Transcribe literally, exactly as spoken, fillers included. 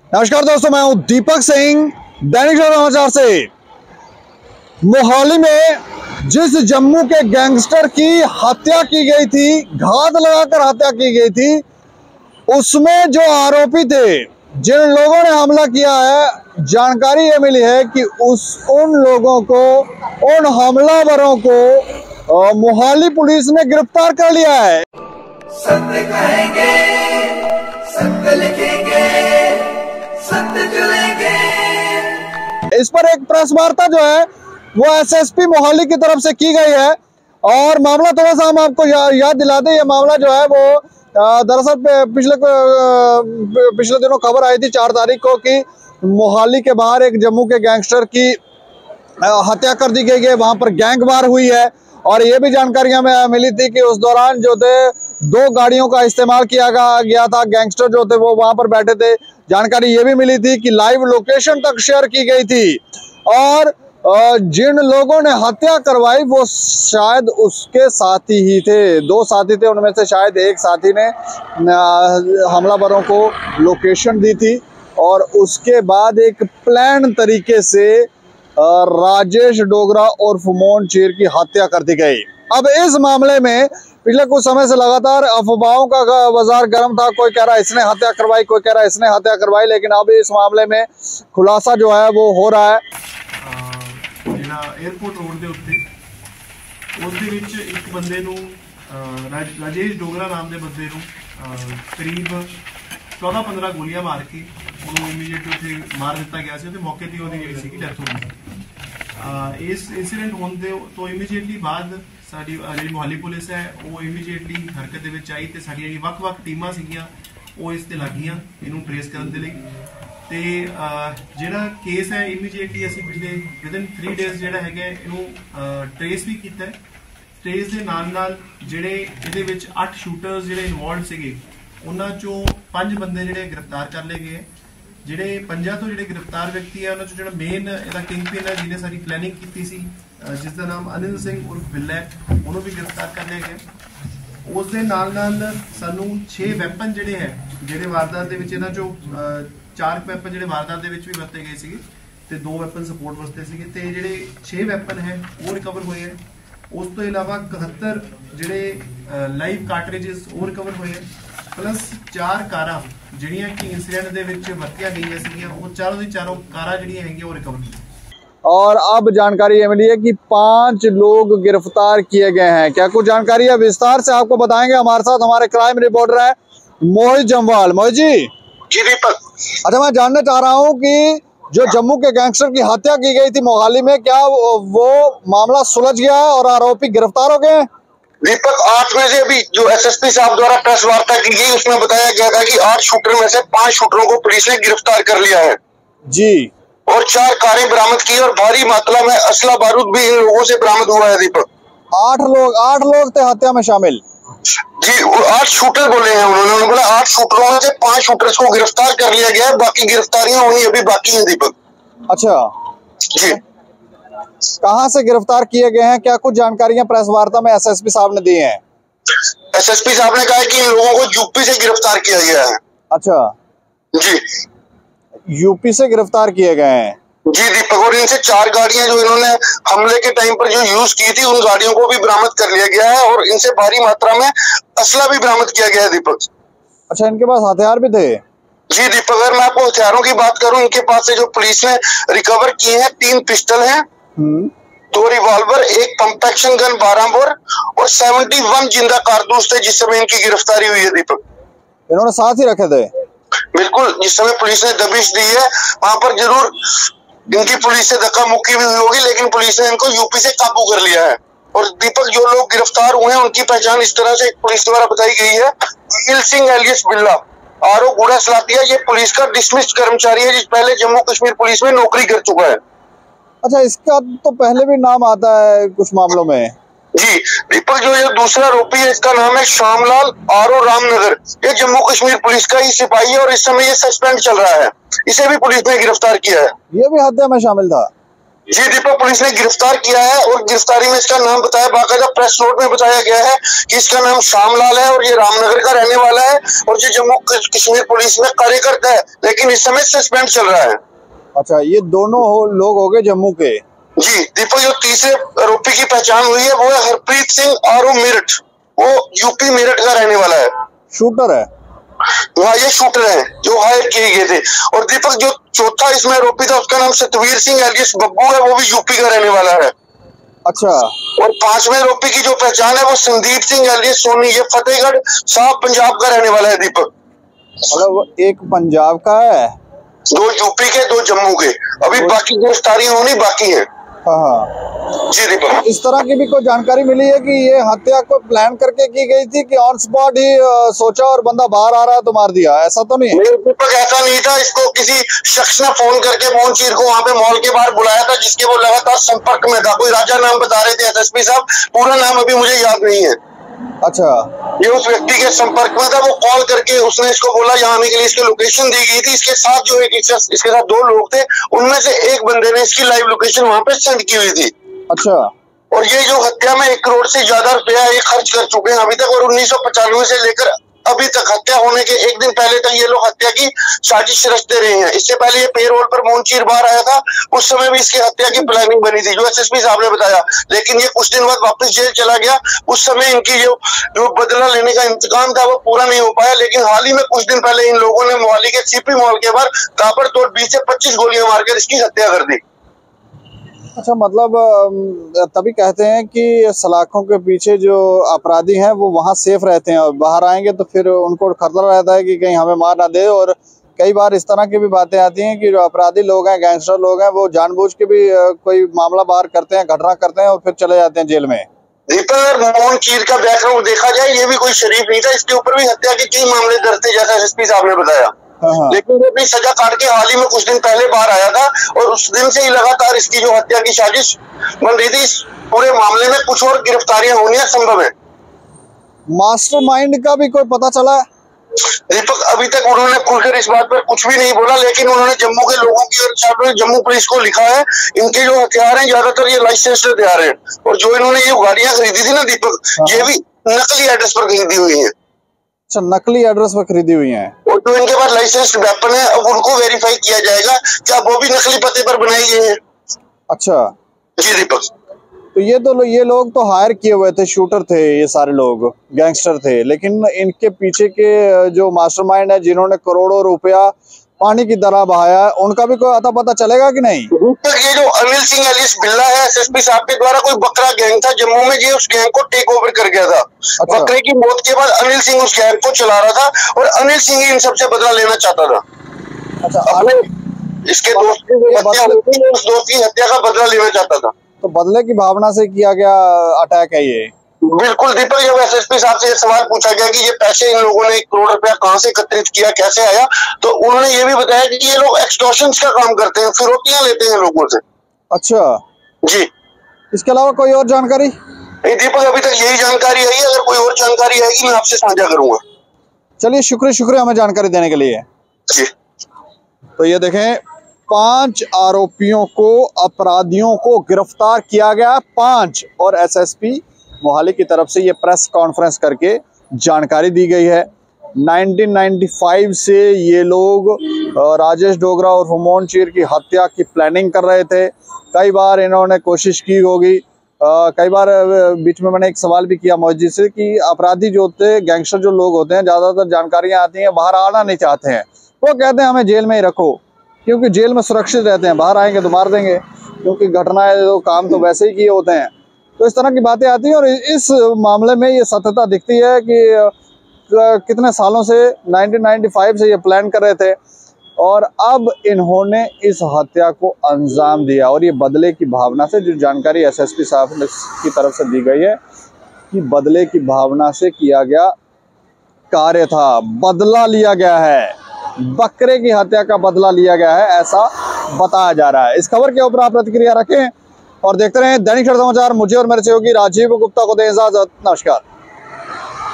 नमस्कार दोस्तों, मैं हूं दीपक सिंह, दैनिक समाचार से। मोहाली में जिस जम्मू के गैंगस्टर की हत्या की गई थी, घात लगाकर हत्या की गई थी, उसमें जो आरोपी थे, जिन लोगों ने हमला किया है, जानकारी ये मिली है कि उस उन लोगों को, उन हमलावरों को मोहाली पुलिस ने गिरफ्तार कर लिया है। सत्य कहेंगे, सत्य लिखेंगे, सत्य चलेंगे। इस पर एक प्रेस वार्ता जो है वो एसएसपी मोहाली की तरफ से की गई है और मामला थोड़ा सा हम आपको या, याद दिला दें। ये मामला जो है वो दरअसल पिछले पिछले दिनों खबर आई थी चार तारीख को कि मोहाली के बाहर एक जम्मू के गैंगस्टर की हत्या कर दी गई है, वहां पर गैंगवार हुई है। और ये भी जानकारियां में मिली थी कि उस दौरान जो थे दो गाड़ियों का इस्तेमाल किया गया था, गैंगस्टर जो थे वो वहां पर बैठे थे। जानकारी ये भी मिली थी कि लाइव लोकेशन तक शेयर की गई थी और जिन लोगों ने हत्या करवाई वो शायद उसके साथी ही थे, दो साथी थे, उनमें से शायद एक साथी ने हमलावरों को लोकेशन दी थी और उसके बाद एक प्लान तरीके से राजेश डोगरा और मोहन चीर की हत्या कर दी गई। अब इस मामले में पिछले कुछ समय से लगातार अफवाहों का बाजार गर्म था। कोई कह रहा है इसने हत्या करवाई, कोई कह रहा है इसने हत्या करवाई, लेकिन अब इस मामले में खुलासा जो है वो हो रहा है। एयरपोर्ट रोड के उत्ते उसके विच एक बंदे नूं राजेश डोगरा नाम के बंदे नूं करीब चौदह पंद्रह गोलियां मार के उन्होंने इमीडिएट उत्थे मार दिता गया सी। मौके पर उहदी जिहड़ी सीगी डैथ हो गई। इस इंसीडेंट होने तो इमीडिएटली बाद साडी जिहड़ी मोहाली पुलिस है वो इमीडिएटली हरकत दे विच आई ते साडी जिहड़ी वख-वख टीमां सीगीआं वो इस ते लग गईआं इहनूं ट्रेस करन दे लई। ते जिहड़ा केस है इमीडिएटली असीं पिछले विदिन थ्री डेज जिहड़ा हैगा इहनूं ट्रेस भी कीता है। ट्रेस दे नाल नाल जिहड़े इहदे विच अठ शूटर्स जिहड़े इन्वॉल्व सीगे उन्हां चों पंज बंदे जिहड़े गिरफ्तार कर लए गए। जिहड़े पंजां तो जिहड़े गिरफ्तार व्यक्ति है उन्हां चों जिहड़ा मेन इहदा किंगपिन है जिहने सारी प्लैनिंग कीती सी, जिसका नाम अनिल सिंह उर्फ बिल्ला है, उन्होंने भी गिरफ्तार कर लिया गया। उस दे नाल नाल सानू छे वैपन जिहड़े है जिहड़े वारदात दे विच इन्हां चों चार वैपन जिहड़े वारदात दे विच भी वरते गए सीगे ते दो वैपन सपोर्ट वास्ते सीगे ते जिहड़े छे वैपन है वो रिकवर हुए हैं। उस तो इलावा इकहत्तर जिहड़े लाइव कार्ट्रिजेस वो रिकवर हुए हैं, प्लस चार कारां जिहड़ियां कि इंसीडेंट दे विच वरतियां गईयां सीगियां वो चारों दी चारों कारां जिहड़ियां हैगियां वो रिकवर हुई। और अब जानकारी ये मिली है कि पांच लोग गिरफ्तार किए गए हैं। क्या कुछ जानकारी है विस्तार से आपको बताएंगे। हमारे साथ हमारे क्राइम रिपोर्टर है मोहित जम्वाल। मोहित जी। जी दीपक। अच्छा, मैं जानना चाह रहा हूँ कि जो जम्मू के गैंगस्टर की हत्या की गई थी मोहाली में, क्या वो मामला सुलझ गया है और आरोपी गिरफ्तार हो गए? दीपक, आठ में से अभी जो एसएसपी साहब द्वारा प्रेस वार्ता की गई उसमें बताया गया था कि आठ शूटर में से पांच शूटरों को पुलिस ने गिरफ्तार कर लिया है जी, और चार कारें बरामद की और भारी मात्रा में असला बारूद भी इन लोगों से बरामद हुआ है। दीपक, आठ लोग आठ लोग थे हत्या में शामिल। जी, आठ शूटर बोले हैं उन्होंने। उन्होंने बोला आठ शूटरों में से पांच शूटर्स को गिरफ्तार कर लिया गया है, बाकी गिरफ्तारियां होनी अभी बाकी हैं। दीपक अच्छा जी, कहाँ से गिरफ्तार किए गए हैं? क्या कुछ जानकारियां प्रेस वार्ता में एसएसपी साहब ने दी हैं? एसएसपी साहब ने कहा है कि इन लोगों को यूपी से गिरफ्तार किया गया है। अच्छा जी, यूपी से गिरफ्तार किए गए हैं। जी दीपक, और इनसे चार गाड़ियां जो इन्होंने हमले के टाइम पर जो यूज की थी उन गाड़ियों को भी बरामद कर लिया गया है और इनसे भारी मात्रा में असला भी बरामद किया गया है। दीपक अच्छा, इनके पास हथियार भी थे? जी दीपक, अगर मैं आपको हथियारों की बात करूं, इनके पास से जो पुलिस ने रिकवर किए हैं, तीन पिस्टल हैं, दो रिवॉल्वर, एक पंप एक्शन गन बारह बोर और इकहत्तर जिंदा कारतूस थे जिस समय इनकी गिरफ्तारी हुई है। दीपक, इन्होंने साथ ही रखे थे? बिल्कुल, जिस समय पुलिस ने दबिश दी है वहां पर जरूर इनकी पुलिस से धक्का मुक्की भी हुई होगी, लेकिन पुलिस ने इनको यूपी से काबू कर लिया है। और दीपक, जो लोग गिरफ्तार हुए हैं उनकी पहचान इस तरह से पुलिस द्वारा बताई गई है। अनिल सिंह एलियस बिल्ला, आरो गुड़ा सलातिया, ये पुलिस का डिसमिस्ड कर्मचारी है जिस पहले जम्मू कश्मीर पुलिस में नौकरी कर चुका है। अच्छा, इसका तो पहले भी नाम आता है कुछ मामलों में। जी दीपक, जो ये दूसरा आरोपी है इसका नाम है श्यामलाल आरो रामनगर, ये जम्मू कश्मीर पुलिस का ही सिपाही है और इस समय ये सस्पेंड चल रहा है। इसे भी पुलिस ने गिरफ्तार किया है। ये भी हत्या में शामिल था? जी दीपक, पुलिस ने गिरफ्तार किया है और गिरफ्तारी में इसका नाम बताया, बाकायदा प्रेस नोट में बताया गया है कि इसका नाम श्यामलाल है और ये रामनगर का रहने वाला है और जो जम्मू कश्मीर पुलिस में कार्यकर्ता है, लेकिन लेकिन इस समय सस्पेंड चल रहा है। अच्छा, ये दोनों हो, लोग हो गए जम्मू के। जी दीपक, जो तीसरे आरोपी की पहचान हुई है वो है हरप्रीत सिंह आरो मेरठ, वो यूपी मेरठ का रहने वाला है, शूटर है। वहाँ ये शूटर है जो हायर किए गए थे। और दीपक, जो चौथा इसमें आरोपी था उसका नाम सतवीर सिंह एलियस बब्बू है, वो भी यूपी का रहने वाला है। अच्छा। और पांचवें आरोपी की जो पहचान है वो संदीप सिंह एलियस सोनी, ये फतेहगढ़ साहब पंजाब का रहने वाला है दीपक। मतलब एक पंजाब का है, दो यूपी के, दो जम्मू के। अभी बाकी गिरफ्तारी होनी बाकी है। हाँ। जी दीपक, इस तरह की भी कोई जानकारी मिली है कि ये हत्या को प्लान करके की गई थी कि ऑन स्पॉट ही आ, सोचा और बंदा बाहर आ रहा है तो मार दिया, ऐसा तो नहीं है? नहीं दीपक, ऐसा नहीं था। इसको किसी शख्स ने फोन करके मोहन चीर को वहाँ पे मॉल के बाहर बुलाया था, जिसके वो लगातार संपर्क में था। कोई राजा नाम बता रहे थे एसएसपी साहब, पूरा नाम अभी मुझे याद नहीं है। अच्छा। ये उस व्यक्ति के संपर्क में था, वो कॉल करके उसने इसको बोला यहाँ आने के लिए, इसकी लोकेशन दी गई थी। इसके साथ जो एक इसके साथ दो लोग थे, उनमें से एक बंदे ने इसकी लाइव लोकेशन वहाँ पे सेंड की हुई थी। अच्छा। और ये जो हत्या में एक करोड़ से ज्यादा रुपया ये खर्च कर चुके हैं अभी तक, और उन्नीस सौ पचानवे से लेकर अभी तक हत्या होने के एक दिन पहले तक ये लोग हत्या की साजिश रचते रहे हैं। इससे पहले ये पेरोल पर मोहनचीर बाहर आया था, उस समय भी इसकी हत्या की प्लानिंग बनी थी, जो एसएसपी साहब ने बताया। लेकिन ये कुछ दिन बाद वापस जेल चला गया। उस समय इनकी जो जो बदला लेने का इंतजाम था वो पूरा नहीं हो पाया। लेकिन हाल ही में कुछ दिन पहले इन लोगों ने मोहाली के सीपी मॉल के बाहर ताबड़तोड़ बीस से पच्चीस गोलियां मारकर इसकी हत्या कर दी। अच्छा, मतलब तभी कहते हैं कि सलाखों के पीछे जो अपराधी हैं वो वहाँ सेफ रहते हैं, और बाहर आएंगे तो फिर उनको खतरा रहता है कि कहीं हमें मार ना दे। और कई बार इस तरह की भी बातें आती हैं कि जो अपराधी लोग हैं, गैंगस्टर लोग हैं, वो जानबूझ के भी कोई मामला बाहर करते हैं, घटना करते हैं और फिर चले जाते हैं जेल में। दीपक, मोहन चीर का बैकग्राउंड देखा जाए, ये भी कोई शरीफ नहीं था। इसके ऊपर भी हत्या के कई मामले दर्ज थे, जैसा एसपी साहब ने बताया। हाँ। लेकिन वो अपनी सजा काट के हाल ही में कुछ दिन पहले बाहर आया था, और उस दिन से ही लगातार इसकी जो हत्या की साजिश बन रही थी। इस पूरे मामले में कुछ और गिरफ्तारियां होनी संभव है। मास्टरमाइंड का भी कोई पता चला है? दीपक, अभी तक उन्होंने खुलकर इस बात पर कुछ भी नहीं बोला, लेकिन उन्होंने जम्मू के लोगों की और जम्मू पुलिस को लिखा है, इनके जो हथियार हैं ज्यादातर ये लाइसेंस हथियार हैं। और जो इन्होंने ये गाड़ियां खरीदी थी ना दीपक, ये भी नकली एड्रेस पर खरीदी हुई है। अच्छा, नकली एड्रेस पर खरीदी हुई है। और जो इनके पास लाइसेंस वेपन है, अब उनको वेरीफाई किया जाएगा क्या वो भी नकली पते पर बनाई गई है। अच्छा जी दीपक, तो ये तो ये लोग तो हायर किए हुए थे, शूटर थे, ये सारे लोग गैंगस्टर थे, लेकिन इनके पीछे के जो मास्टरमाइंड है, जिन्होंने करोड़ों रुपया पानी की तरह बहाया, उनका भी कोई अता पता चलेगा कि नहीं? ये जो अनिल सिंह एलियस बिल्ला है, एसएसपी साहब के द्वारा कोई बकरा गैंग था जम्मू में, ये उस गैंग को टेक ओवर कर गया था। अच्छा। बकरे की मौत के बाद अनिल सिंह उस गैंग को चला रहा था, और अनिल सिंह ही इन सबसे बदला लेना चाहता था। अच्छा, अपने इसके दोस्त की हत्या हुई थी, उस दोस्त की हत्या का बदला लेना चाहता था। तो बदले की भावना से किया गया अटैक है ये? बिल्कुल दीपक, जब एसएसपी साहब से ये सवाल पूछा गया कि ये पैसे इन लोगों ने एक करोड़ रुपया कहाँ से एकत्रित किया, कैसे आया, तो उन्होंने ये भी बताया कि ये लोग एक्सटॉर्शन का काम करते हैं, फिरौतियां लेते हैं लोगों से। अच्छा जी। इसके अलावा कोई और जानकारी? नहीं दीपक, अभी तक यही जानकारी आई है। अगर कोई और जानकारी आएगी मैं आपसे साझा करूंगा। चलिए, शुक्रिया शुक्रिया हमें जानकारी देने के लिए। जी। तो ये देखें, पांच आरोपियों को, अपराधियों को गिरफ्तार किया गया, पांच, और एसएसपी मोहाली की तरफ से ये प्रेस कॉन्फ्रेंस करके जानकारी दी गई है। नाइनटीन नाइंटी फाइव से ये लोग राजेश डोगरा और हुमोन चीर की हत्या की प्लानिंग कर रहे थे। कई बार इन्होंने कोशिश की होगी, कई बार बीच में मैंने एक सवाल भी किया मौजी से कि अपराधी जो होते हैं, गैंगस्टर जो लोग होते हैं, ज़्यादातर जानकारियाँ आती हैं बाहर आना नहीं चाहते हैं। वो कहते हैं हमें जेल में ही रखो, क्योंकि जेल में सुरक्षित रहते हैं, बाहर आएंगे तो मार देंगे, क्योंकि घटनाएं तो काम तो वैसे ही किए होते हैं। तो इस तरह की बातें आती हैं, और इस मामले में ये सत्यता दिखती है कि कितने सालों से नाइनटीन नाइंटी फाइव से ये प्लान कर रहे थे, और अब इन्होंने इस हत्या को अंजाम दिया। और ये बदले की भावना से, जो जानकारी एसएसपी साहब की तरफ से दी गई है कि बदले की भावना से किया गया कार्य था, बदला लिया गया है, बकरे की हत्या का बदला लिया गया है, ऐसा बताया जा रहा है। इस खबर के ऊपर आप प्रतिक्रिया रखें और देखते रहें दैनिक समाचार। मुझे और मेरे सहयोगी राजीव गुप्ता को दें इजाजत। नमस्कार।